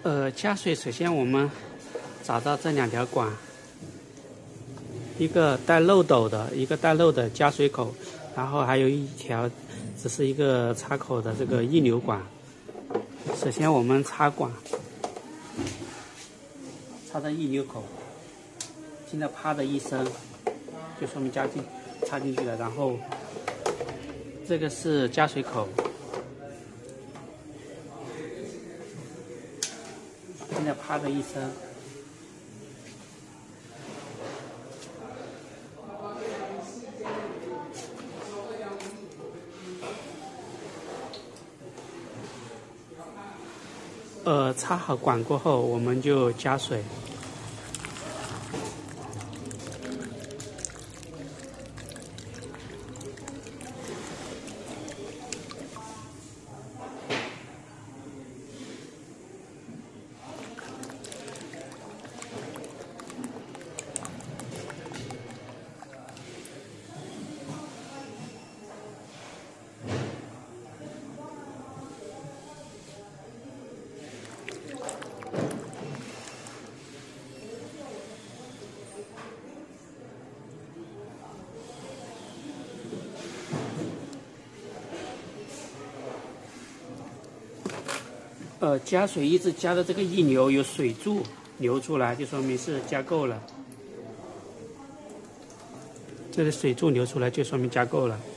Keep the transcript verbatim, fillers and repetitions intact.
呃，加水首先我们找到这两条管，一个带漏斗的，一个带漏的加水口，然后还有一条只是一个插口的这个溢流管。首先我们插管，插到溢流口，听到啪的一声，就说明加进插进去了。然后这个是加水口。 听到啪的一声，呃，插好管过后，我们就加水。 呃，加水一直加的这个溢流有水柱流出来，就说明是加够了。这个水柱流出来就说明加够了。